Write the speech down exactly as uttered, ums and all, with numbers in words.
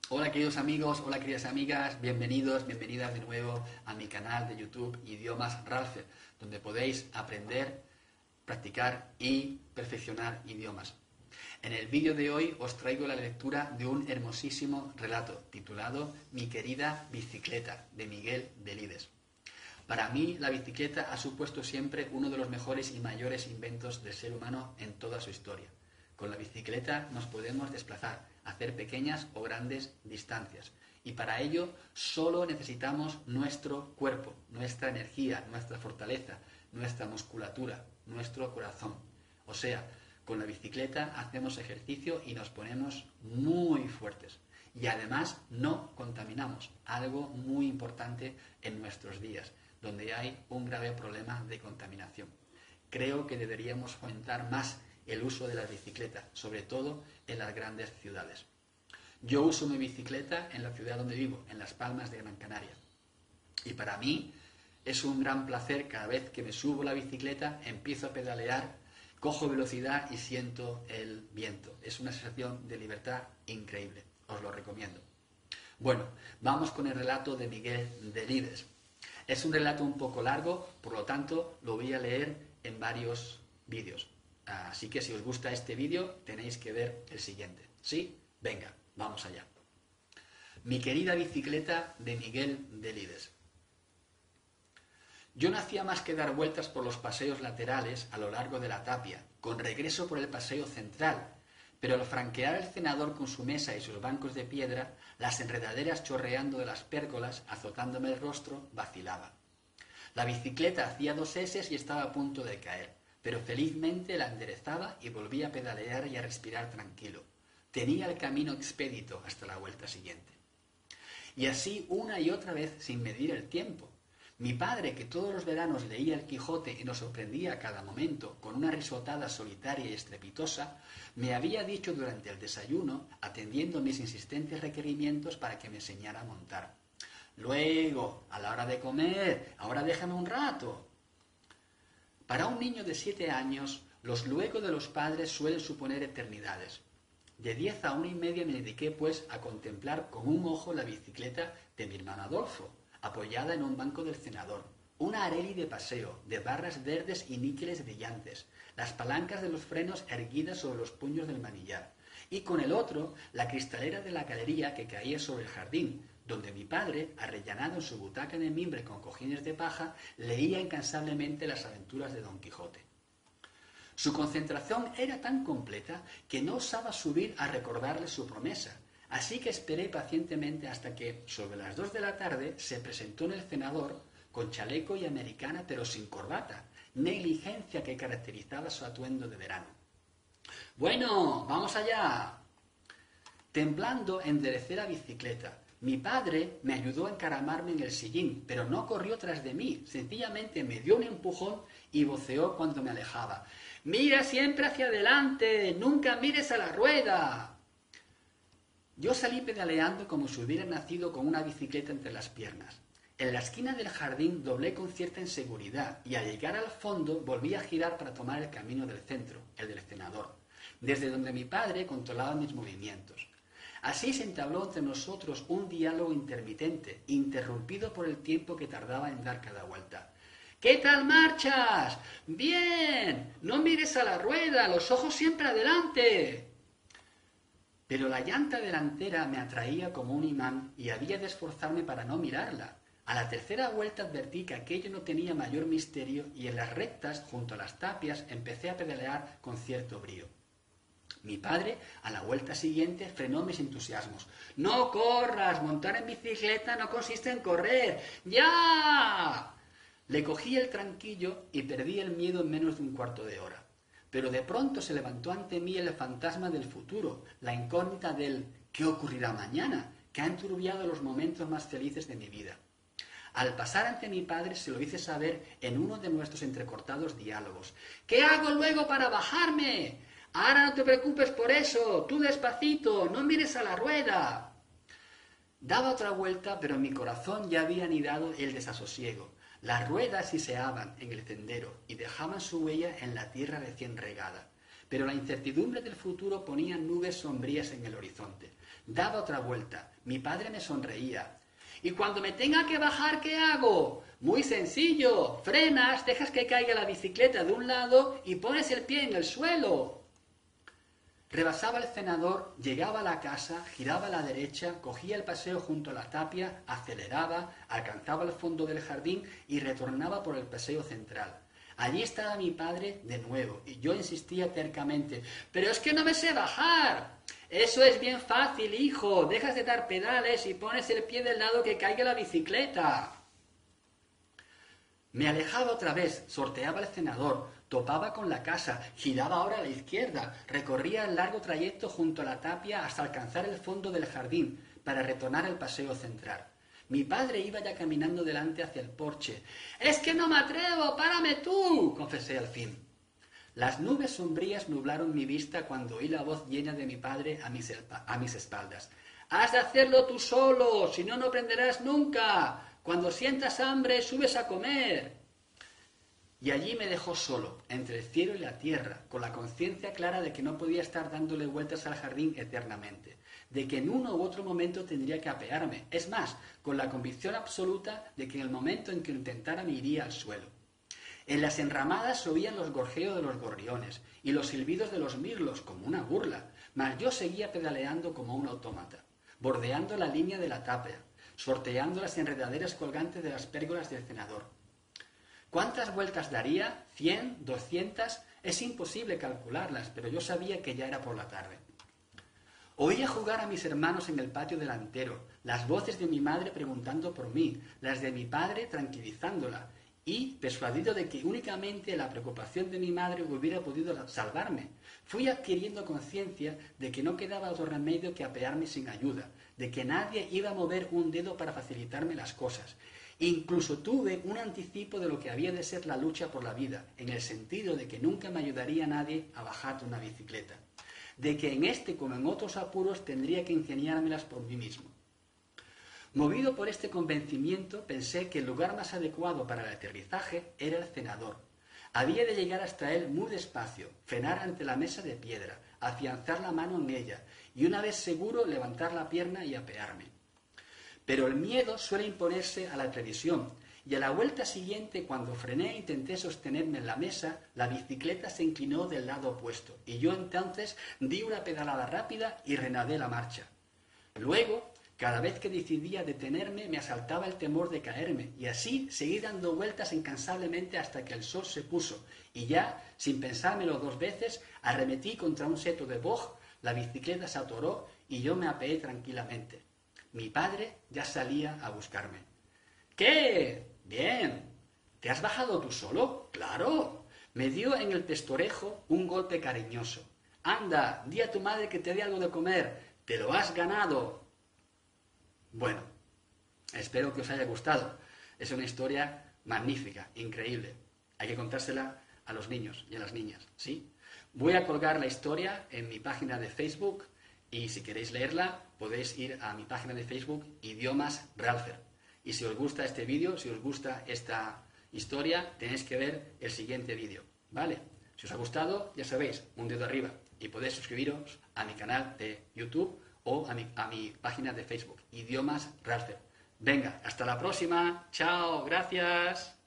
Hola queridos amigos, hola queridas amigas, bienvenidos, bienvenidas de nuevo a mi canal de YouTube Idiomas Ralph, donde podéis aprender, practicar y perfeccionar idiomas. En el vídeo de hoy os traigo la lectura de un hermosísimo relato titulado Mi querida bicicleta, de Miguel Delibes. Para mí, la bicicleta ha supuesto siempre uno de los mejores y mayores inventos del ser humano en toda su historia. Con la bicicleta nos podemos desplazar, hacer pequeñas o grandes distancias. Y para ello solo necesitamos nuestro cuerpo, nuestra energía, nuestra fortaleza, nuestra musculatura, nuestro corazón. O sea, con la bicicleta hacemos ejercicio y nos ponemos muy fuertes. Y además no contaminamos, algo muy importante en nuestros días, donde hay un grave problema de contaminación. Creo que deberíamos fomentar más el uso de la bicicleta, sobre todo en las grandes ciudades. Yo uso mi bicicleta en la ciudad donde vivo, en Las Palmas de Gran Canaria. Y para mí es un gran placer cada vez que me subo la bicicleta, empiezo a pedalear, cojo velocidad y siento el viento. Es una sensación de libertad increíble. Os lo recomiendo. Bueno, vamos con el relato de Miguel Delibes. Es un relato un poco largo, por lo tanto lo voy a leer en varios vídeos. Así que si os gusta este vídeo, tenéis que ver el siguiente. ¿Sí? Venga, vamos allá. Mi querida bicicleta, de Miguel Delibes. Yo no hacía más que dar vueltas por los paseos laterales a lo largo de la tapia, con regreso por el paseo central, pero al franquear el cenador con su mesa y sus bancos de piedra, las enredaderas chorreando de las pérgolas, azotándome el rostro, vacilaba. La bicicleta hacía dos eses y estaba a punto de caer, pero felizmente la enderezaba y volvía a pedalear y a respirar tranquilo. Tenía el camino expedito hasta la vuelta siguiente. Y así una y otra vez sin medir el tiempo. Mi padre, que todos los veranos leía el Quijote y nos sorprendía a cada momento con una risotada solitaria y estrepitosa, me había dicho durante el desayuno, atendiendo mis insistentes requerimientos para que me enseñara a montar. Luego, a la hora de comer, ahora déjame un rato. Para un niño de siete años, los luego de los padres suelen suponer eternidades. De diez a una y media me dediqué, pues, a contemplar con un ojo la bicicleta de mi hermano Adolfo, apoyada en un banco del cenador, una Arelli de paseo, de barras verdes y níqueles brillantes, las palancas de los frenos erguidas sobre los puños del manillar, y con el otro, la cristalera de la galería que caía sobre el jardín, donde mi padre, arrellanado en su butaca de mimbre con cojines de paja, leía incansablemente las aventuras de Don Quijote. Su concentración era tan completa que no osaba subir a recordarle su promesa, así que esperé pacientemente hasta que, sobre las dos de la tarde, se presentó en el cenador, con chaleco y americana pero sin corbata, negligencia que caracterizaba su atuendo de verano. «Bueno, vamos allá». Temblando, enderecé la bicicleta. Mi padre me ayudó a encaramarme en el sillín, pero no corrió tras de mí, sencillamente me dio un empujón y voceó cuando me alejaba. «¡Mira siempre hacia adelante! ¡Nunca mires a la rueda!». Yo salí pedaleando como si hubiera nacido con una bicicleta entre las piernas. En la esquina del jardín doblé con cierta inseguridad y al llegar al fondo volví a girar para tomar el camino del centro, el del cenador, desde donde mi padre controlaba mis movimientos. Así se entabló entre nosotros un diálogo intermitente, interrumpido por el tiempo que tardaba en dar cada vuelta. «¿Qué tal marchas? ¡Bien! No mires a la rueda, los ojos siempre adelante». Pero la llanta delantera me atraía como un imán y había de esforzarme para no mirarla. A la tercera vuelta advertí que aquello no tenía mayor misterio y en las rectas, junto a las tapias, empecé a pedalear con cierto brío. Mi padre, a la vuelta siguiente, frenó mis entusiasmos. «¡No corras! Montar en bicicleta no consiste en correr. ¡Ya!». Le cogí el tranquillo y perdí el miedo en menos de un cuarto de hora. Pero de pronto se levantó ante mí el fantasma del futuro, la incógnita del «¿qué ocurrirá mañana?», que ha enturbiado los momentos más felices de mi vida. Al pasar ante mi padre se lo hice saber en uno de nuestros entrecortados diálogos. «¿Qué hago luego para bajarme? Ahora no te preocupes por eso, tú despacito, no mires a la rueda». Daba otra vuelta, pero en mi corazón ya había anidado el desasosiego. Las ruedas siseaban en el sendero y dejaban su huella en la tierra recién regada. pero la incertidumbre del futuro ponía nubes sombrías en el horizonte. Daba otra vuelta. Mi padre me sonreía. «¿Y cuando me tenga que bajar, qué hago?» «Muy sencillo. Frenas, dejas que caiga la bicicleta de un lado y pones el pie en el suelo». Rebasaba el cenador, llegaba a la casa, giraba a la derecha, cogía el paseo junto a la tapia, aceleraba, alcanzaba el fondo del jardín y retornaba por el paseo central. Allí estaba mi padre de nuevo, y yo insistía tercamente: «¡Pero es que no me sé bajar!». «Eso es bien fácil, hijo, dejas de dar pedales y pones el pie del lado que caiga la bicicleta». Me alejaba otra vez, sorteaba el cenador, topaba con la casa, giraba ahora a la izquierda, recorría el largo trayecto junto a la tapia hasta alcanzar el fondo del jardín, para retornar al paseo central. Mi padre iba ya caminando delante hacia el porche. «¡Es que no me atrevo! ¡Párame tú!», confesé al fin. Las nubes sombrías nublaron mi vista cuando oí la voz llena de mi padre a mis, a mis espaldas. «¡Has de hacerlo tú solo! ¡Si no, no aprenderás nunca! Cuando sientas hambre, subes a comer». Y allí me dejó solo, entre el cielo y la tierra, con la conciencia clara de que no podía estar dándole vueltas al jardín eternamente, de que en uno u otro momento tendría que apearme, es más, con la convicción absoluta de que en el momento en que lo intentara me iría al suelo. En las enramadas se oían los gorjeos de los gorriones y los silbidos de los mirlos, como una burla, mas yo seguía pedaleando como un autómata, bordeando la línea de la tapia, sorteando las enredaderas colgantes de las pérgolas del cenador. ¿Cuántas vueltas daría? ¿Cien? ¿Doscientas? Es imposible calcularlas, pero yo sabía que ya era por la tarde. Oía jugar a mis hermanos en el patio delantero, las voces de mi madre preguntando por mí, las de mi padre tranquilizándola, y, persuadido de que únicamente la preocupación de mi madre hubiera podido salvarme, fui adquiriendo conciencia de que no quedaba otro remedio que apearme sin ayuda, de que nadie iba a mover un dedo para facilitarme las cosas. Incluso tuve un anticipo de lo que había de ser la lucha por la vida, en el sentido de que nunca me ayudaría nadie a bajar de una bicicleta, de que en este como en otros apuros tendría que ingeniármelas por mí mismo. Movido por este convencimiento, pensé que el lugar más adecuado para el aterrizaje era el cenador. Había de llegar hasta él muy despacio, frenar ante la mesa de piedra, afianzar la mano en ella y una vez seguro levantar la pierna y apearme. Pero el miedo suele imponerse a la previsión, y a la vuelta siguiente, cuando frené e intenté sostenerme en la mesa, la bicicleta se inclinó del lado opuesto, y yo entonces di una pedalada rápida y renadé la marcha. Luego, cada vez que decidía detenerme, me asaltaba el temor de caerme, y así seguí dando vueltas incansablemente hasta que el sol se puso, y ya, sin pensármelo dos veces, arremetí contra un seto de boj, la bicicleta se atoró y yo me apeé tranquilamente. Mi padre ya salía a buscarme. «¿Qué? Bien. ¿Te has bajado tú solo? ¡Claro!». Me dio en el pestorejo un golpe cariñoso. «Anda, di a tu madre que te dé algo de comer. Te lo has ganado». Bueno, espero que os haya gustado. Es una historia magnífica, increíble. Hay que contársela a los niños y a las niñas, ¿sí? Voy a colgar la historia en mi página de Facebook y si queréis leerla podéis ir a mi página de Facebook, Idiomas Ralpher. Y si os gusta este vídeo, si os gusta esta historia, tenéis que ver el siguiente vídeo, ¿vale? Si os ha gustado, ya sabéis, un dedo arriba y podéis suscribiros a mi canal de YouTube o a mi, a mi página de Facebook, Idiomas Ralpher. Venga, hasta la próxima. Chao, gracias.